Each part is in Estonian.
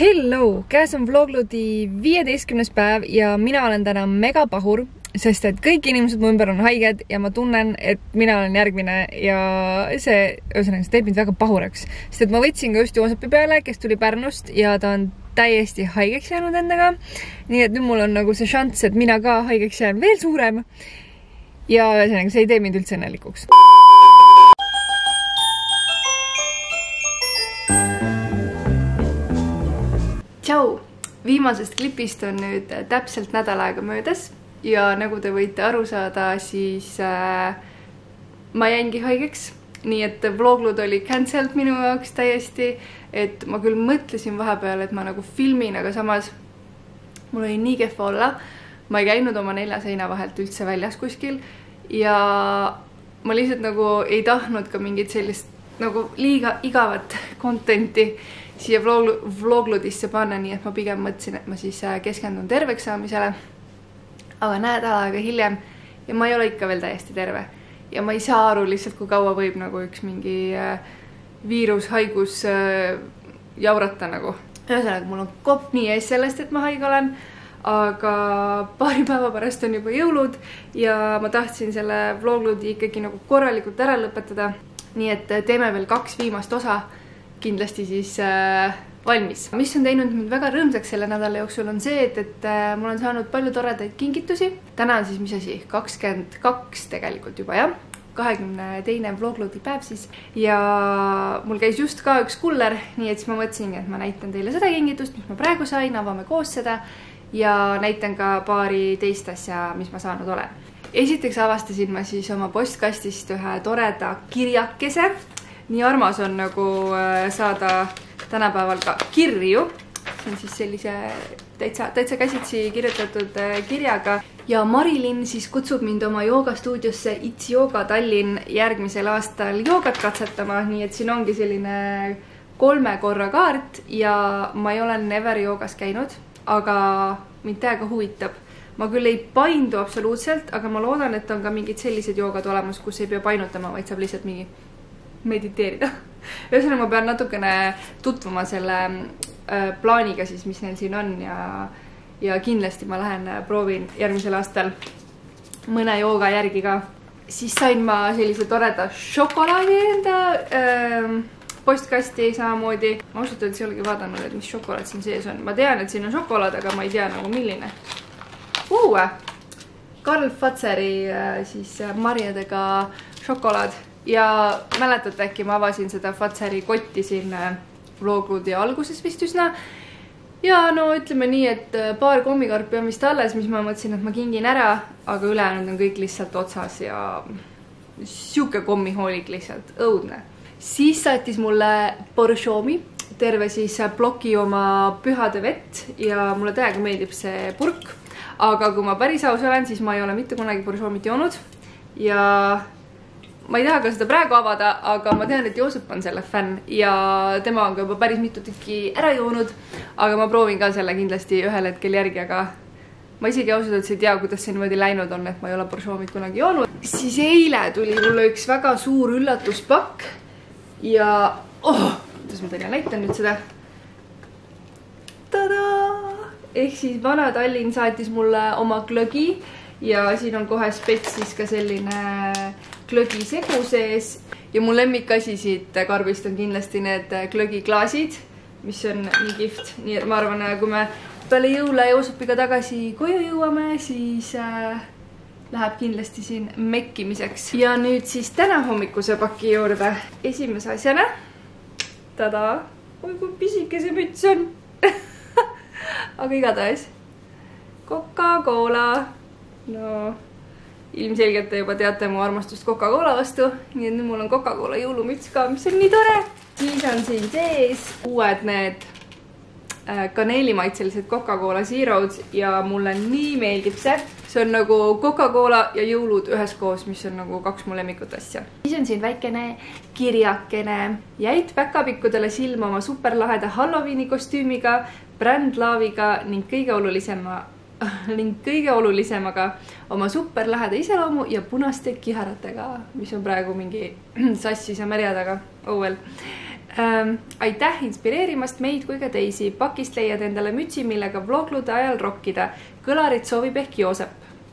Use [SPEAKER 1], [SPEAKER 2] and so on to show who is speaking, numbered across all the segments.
[SPEAKER 1] Hello! Käes on Vlogludi 15. päev ja mina olen täna mega pahur, sest et kõik inimesed mu ümber on haiged ja ma tunnen, et mina olen järgmine ja see teeb mind väga pahuraks. Sest et ma võtsin ka just Joosepi peale, kes tuli Pärnust ja ta on täiesti haigeks jäänud endaga. Nii et nüüd mul on nagu see šanss, et mina ka haigeks jään veel suurem. Ja see ei tee mind üldse õnnelikuks. Tšau! Viimasest klipist on nüüd täpselt nädal aega möödas ja nagu te võite aru saada, siis ma jäingi haigeks. Nii et vloglud oli cancelled minu jaoks täiesti, et ma küll mõtlesin vahepeal, et ma nagu filmin, aga samas mul oli nii kehva olla. Ma ei käinud oma 4 seina vahelt üldse väljas kuskil ja ma lihtsalt nagu ei tahtnud ka mingit sellist nagu liiga igavat contenti siia vlogludisse panna, nii et ma pigem mõtlesin, et ma siis keskendun terveks saamisele. Aga nädal aega hiljem ja ma ei ole ikka veel täiesti terve. Ja ma ei saa aru lihtsalt, kui kaua võib nagu üks mingi viirushaigus jaurata nagu. Ühesõnaga, mul on kopp nii ees sellest, et ma haige olen, aga paari päeva pärast on juba jõulud ja ma tahtsin selle vlogludi ikkagi nagu korralikult ära lõpetada. Nii et teeme veel 2 viimast osa kindlasti siis valmis. Mis on teinud mind väga rõõmsaks selle nädala jooksul on see, et mul on saanud palju toredaid kingitusi. Täna on siis mis asi? 22 tegelikult juba, jah? 22. vlogludi päev siis. Ja mul käis just ka üks kuller, nii et siis ma mõtlesingi, et ma näitan teile seda kingitust, mis ma praegu sain, avame koos seda ja näitan ka paari teist asja, mis ma saanud olen. Esiteks avastasin ma siis oma postkastist ühe toreda kirjakese. Nii armas on nagu saada tänapäeval ka kirju. See on siis sellise täitsa käsitsi kirjutatud kirjaga. Ja Marilyn siis kutsub mind oma joogastuudiosse It's Yoga Tallinn järgmisel aastal joogat katsetama. Nii et siin ongi selline 3 korra kaart ja ma ei ole never joogas käinud, aga mind täiega huvitab. Ma küll ei paindu absoluutselt, aga ma loodan, et on ka mingid sellised joogad olemas, kus ei pea painutama, vaid saab lihtsalt mingi mediteerida. Ühesõnaga ma pean natukene tutvuma selle plaaniga siis, mis neil siin on ja kindlasti ma lähen proovin järgmisel aastal mõne jooga järgi ka. Siis sain ma sellise toreda šokolaadi enda postkasti samamoodi. Ma ausalt öeldes ei olegi vaadanud, et mis šokolaad siin sees on. Ma tean, et siin on šokolaad, aga ma ei tea nagu milline. Karl Fazeri siis marjadega šokolaad. Ja mäletate äkki ma avasin seda Fazeri kotti siin vlogludi alguses vist üsna. Ja no ütleme nii, et paar kommikarpi on vist alles, mis ma mõtlesin, et ma kingin ära, aga ülejäänud on kõik lihtsalt otsas ja siuke kommihoolik lihtsalt õudne. Siis saatis mulle Borshomi, terve siis ploki oma pühade vett ja mulle täiega meeldib see purk. Aga kui ma päris aus olen, siis ma ei ole mitte kunagi Borshomit joonud ja ma ei taha ka seda praegu avada, aga ma tean, et Joosep on selle fänn ja tema on ka juba päris mitu tükki ära joonud, aga ma proovin ka selle kindlasti ühel hetkel järgi, aga ma isegi ausalt ei tea, kuidas see niimoodi läinud on, et ma ei ole Borshomit kunagi joonud. Siis eile tuli mulle üks väga suur üllatuspakk ja kuidas ma teile näitan nüüd seda. Tadaa! Ehk siis Vana Tallinn saatis mulle oma glögi ja siin on kohe spetsis ka selline glögi segu sees. Ja mu lemmikasi siit karbist on kindlasti need glögiklaasid, mis on nii kihvt. Nii et ma arvan, kui me peale jõule Joosepiga tagasi koju jõuame, siis läheb kindlasti siin mekkimiseks. Ja nüüd siis täna hommikuse paki juurde. Esimese asjana. Tada! Oi, kui pisike see müts on! Aga igatahes Coca-Cola. No, ilmselgelt te juba teate mu armastust Coca-Cola vastu. Nii et nüüd mul on Coca-Cola jõulumüts ka, mis on nii tore. Siis on siin sees uued need kaneelimaitselised Coca-Cola Zero'd ja mulle nii meeldib see. See on nagu Coca-Cola ja jõulud üheskoos, mis on nagu 2 mu lemmikut asja. Siis on siin väikene kirjakene. Jäid päkapikkudele silma oma superlaheda Halloweeni kostüümiga, brändlaaviga ning kõige olulisemaga oma superlaheda iseloomu ja punaste kiharatega, mis on praegu mingi sassis ja märjadaga. Oh well. Aitäh inspireerimast meid kui ka teisi. Pakist leiad endale mütsi, millega vloglude ajal rokkida. Kõlarit soovib ehk Joosep.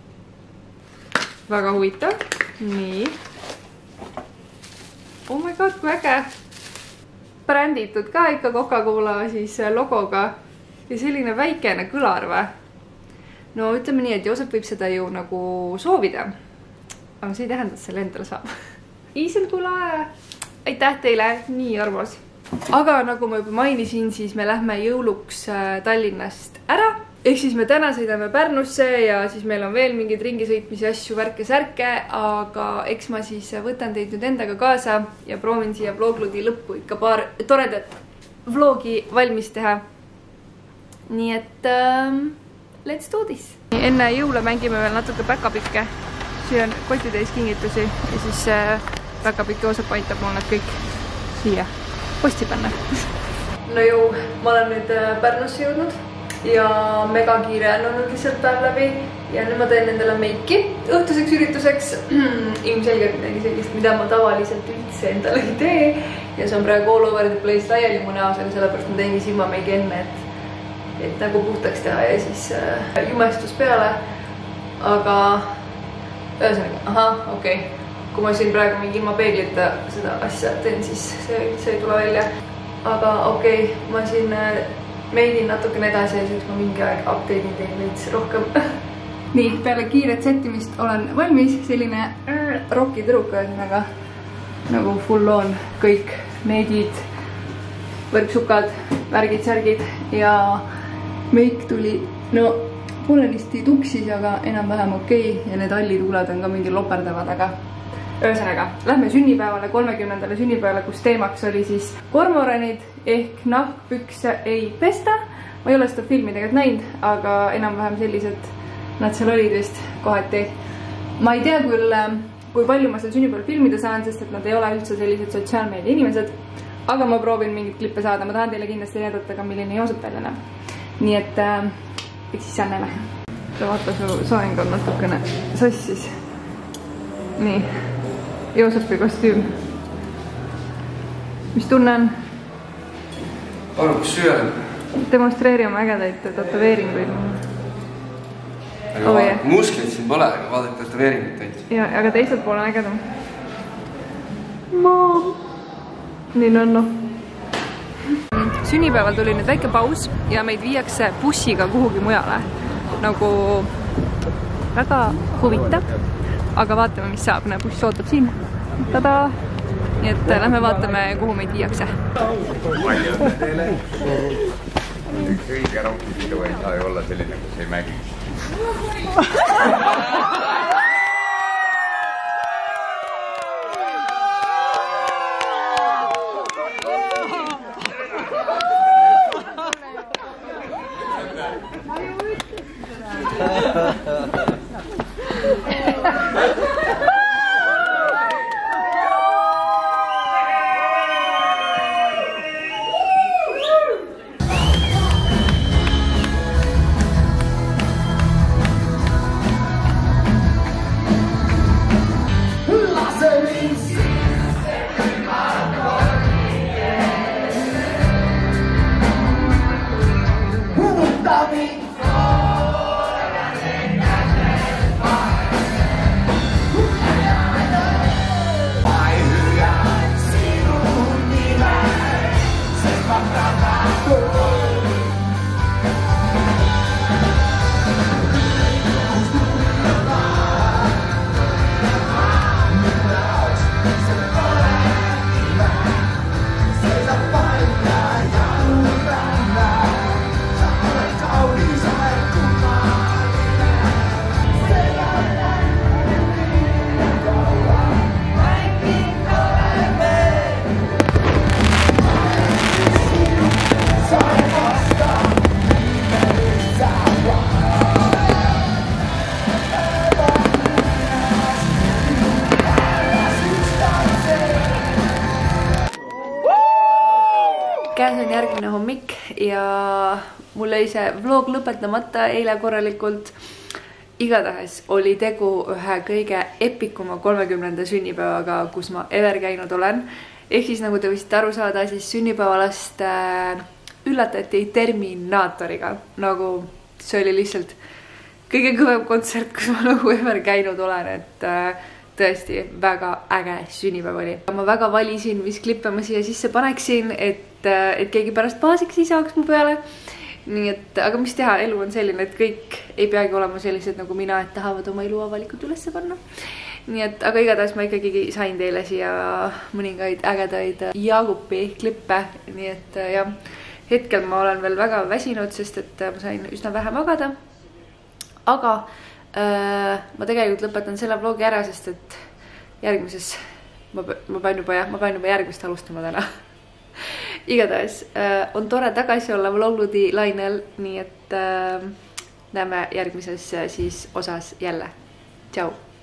[SPEAKER 1] Väga huvitav. Nii. Oh my god, kui äge. Bränditud ka ikka Coca-Cola siis logoga. Ja selline väikene kõlar või? No ütleme nii, et Joosep võib seda ju nagu soovida. Aga see ei tähenda, et selle endale saab. Iiselkula! Aitäh teile, nii armas. Aga nagu ma juba mainisin, siis me lähme jõuluks Tallinnast ära. Ehk siis me täna sõidame Pärnusse ja siis meil on veel mingid ringisõitmisi asju, värke-särke. Aga eks ma siis võtan teid nüüd endaga kaasa ja proovin siia vlogludi lõppu ikka paar toredat vlogi valmis teha. Nii et let's do this! Enne jõule mängime veel natuke päkapikke. Siin on kotitäis kingitusi ja siis päkapikk Joosep aitab mul need kõik siia posti panna. No ju, ma olen nüüd Pärnusse jõudnud ja mega kiire on olnud lihtsalt päev läbi ja nüüd ma teen endale meiki õhtuseks ürituseks. Ilmselgelt midagi sellist, mida ma tavaliselt üldse endale ei tee ja see on praegu all over the place laiali mu näos, aga sellepärast ma teengi silmameigi enne, et nagu puhtaks teha ja siis jumestus peale. Aga ühesõnaga, okei. Kui ma siin praegu mingi ilma peeglita seda asja teen, siis see ei tule välja. Aga okei, ma siin meidin natukene edasi ja siis ma mingi aeg update'in tein veits rohkem. Nii, peale kiiret settimist olen valmis. Selline rockitõruk ühesõnaga nagu full on kõik meedid, võrksukad, värgid, särgid ja meik tuli poolenisti tuksis, aga enam-vähem okei ja need hallituuled on ka mingi loperdavad, aga ühesõnaga, lähme sünnipäevale, 30. sünnipäevale, kus teemaks oli siis kormoranid ehk nahkpükse ei pesta. Ma ei ole seda filmi tegelikult näinud, aga enam-vähem sellised nad seal olid vist kohati. Ma ei tea küll, kui palju ma seal sünnipäeval filmida saan, sest et nad ei ole üldse sellised sotsiaalmeedia inimesed, aga ma proovin mingit klippe saada. Ma tahan teile kindlasti näidata ka, milline Joosep välja näeb. Nii et eks siis jännele. Vaata, su soeng on natukene sassis. Nii. Joosepi kostüüm. Mis tunne on?
[SPEAKER 2] Paluks süöl.
[SPEAKER 1] Demonstreeri oma ägedaid tatoveeringuid.
[SPEAKER 2] Muskleid siin pole, aga vaadake tatoveeringuid.
[SPEAKER 1] Ja, aga teiselt pool on ägedam. Nii no. Sünnipäeval tuli nüüd väike paus ja meid viiakse bussiga kuhugi mujale. Nagu väga huvitav. Aga vaatame, mis saab. Buss ootab siin. Tada! Nii et lähme vaatame, kuhu meid viiakse.
[SPEAKER 3] Palju õnne teile. Üks õige ronkisiga ei saa ju olla selline, kus ei mägi.
[SPEAKER 1] Käes on järgmine hommik ja mul oli see vlog lõpetamata eile korralikult igatahes oli tegu ühe kõige epikuma 30. sünnipäevaga, kus ma ever käinud olen. Ehk siis nagu te võisite aru saada, siis sünnipäevalast üllatati Terminaatoriga. Nagu see oli lihtsalt kõige kõvem kontsert, kus ma nagu ever käinud olen, et tõesti väga äge sünnipäev oli. Ma väga valisin, mis klippe ma siia sisse paneksin, et keegi pärast baasiks ei saaks mu peale. Nii et, aga mis teha, elu on selline, et kõik ei peagi olema sellised nagu mina, et tahavad oma elu avalikult üles panna. Nii et, aga igatahes ma ikkagi sain teile siia mõningaid ägedaid Jaagupi klippe. Nii et jah, hetkel ma olen veel väga väsinud, sest et ma sain üsna vähe magada. Aga ma tegelikult lõpetan selle vlogi ära, sest et järgmises ma pean juba järgmist alustama täna. Igatahes on tore tagasi olla vlogluudi lainel, nii et näeme järgmises siis osas jälle. Tšau!